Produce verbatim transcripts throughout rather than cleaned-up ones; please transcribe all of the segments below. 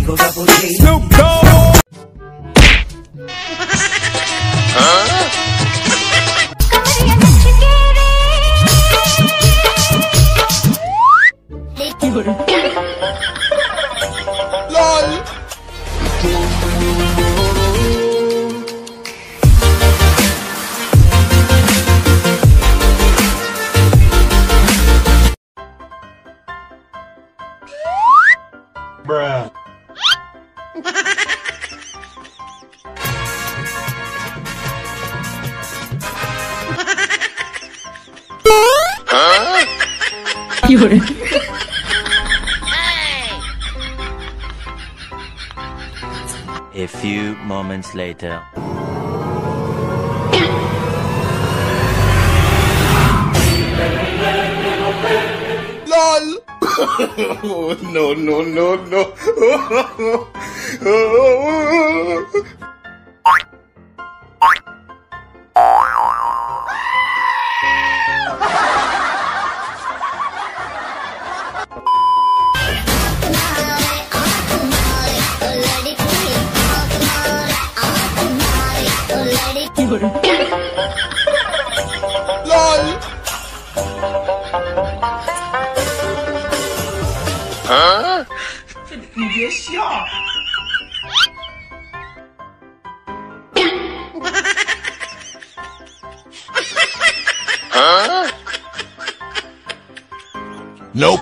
Eagle Double G. Snoop Dogg. Huh? LOL. Bruh. Huh? A few moments later. LOL. No, no, no, no. LOL. Huh? 你别笑。 Huh? Nope.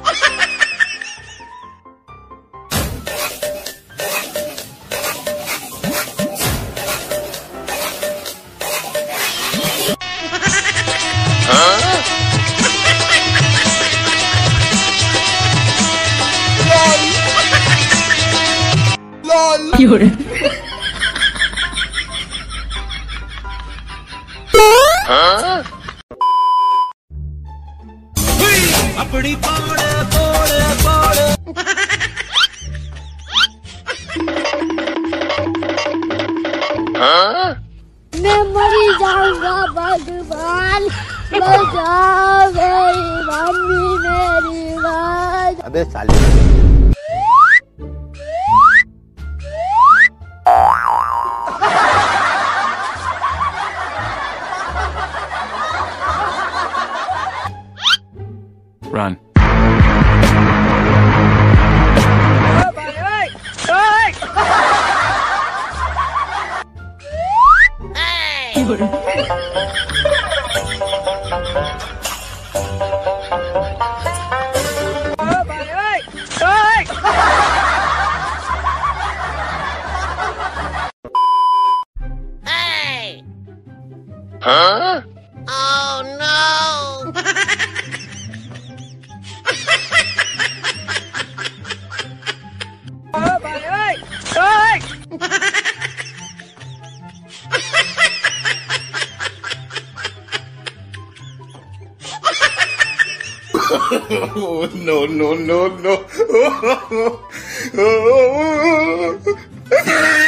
Huh? LOL. LOL. 有人。 Huh? अपनी पाड़े पाड़े पाड़े। Huh? मैं मरी जाऊंगा भगवान, बचाओ मेरी मम्मी मेरी बात। अबे साले। Run. Hey! Huh? Oh no! No, no, no, no.